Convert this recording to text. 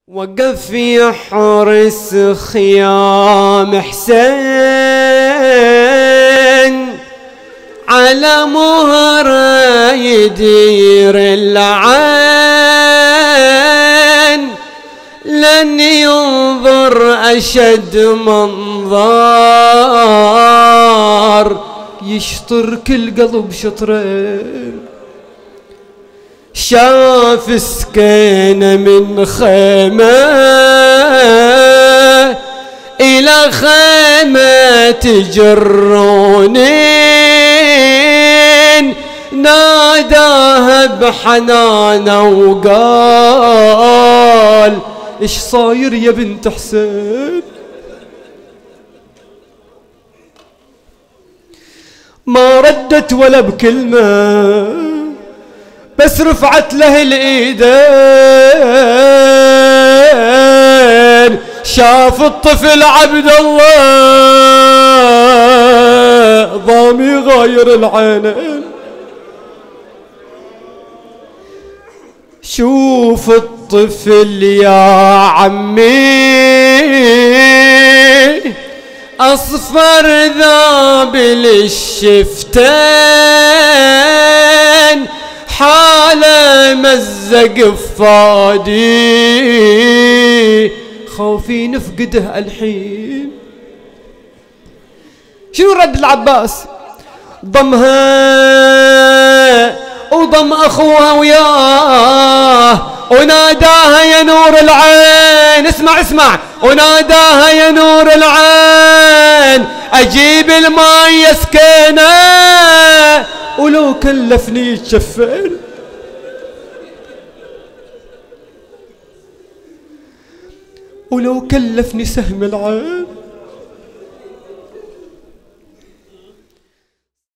وقف يحرس خيام حسين على مهره يدير العين لن ينظر أشد منظار يشطر كل قلب شطرين. شاف سكينة من خيمة إلى خيمة تجرونين ناداها بحنانة وقال إيش صاير يا بنت حسين؟ ما ردت ولا بكلمة بس رفعت له الايدين. شاف الطفل عبد الله ضامي غاير العينين. شوف الطفل يا عمي اصفر ذابل الشفتين حاله مزق فادي خوفي نفقده الحين. شنو رد العباس؟ ضمها وضم اخوها وياه وناداها يا نور العين. اسمع وناداها يا نور العين اجيب الماء يا سكينه ولو كلفني يتشفين. ولو كلفني سهم العين.